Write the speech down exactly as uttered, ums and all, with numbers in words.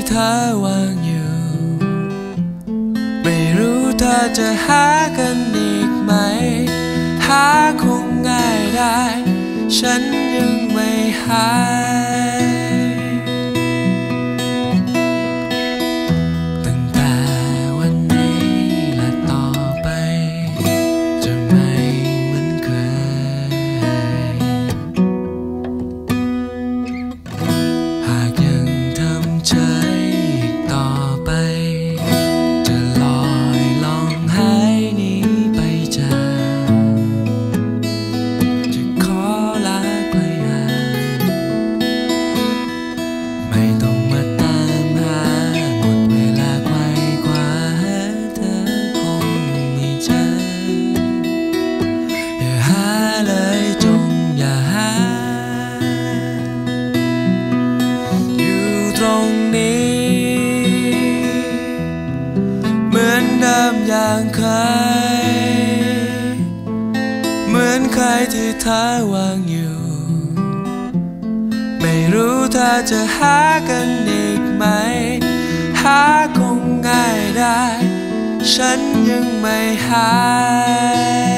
เธอวางอยู่ไม่รู้เธอจะหากันอีกไหมหาคงง่ายได้ฉันยังไม่หายตั้งแต่วันนี้และต่อไปจะไม่เหมือนเคยหากยังทำใจอีกต่อไปจะลอยล่องหายหนีไปจากจะขอลาไกลห่างไม่ต้องมาตามหาหมดเวลาไขว่คว้าหาเธอคงไม่เจออย่าหาเลยจงอย่าหาอยู่ตรงนี้เหมือนเดิมอย่างเคยเหมือนเคยที่เธอวางอยู่ไม่รู้เธอจะหากันอีกไหมหาคงง่ายได้ฉันยังไม่หาย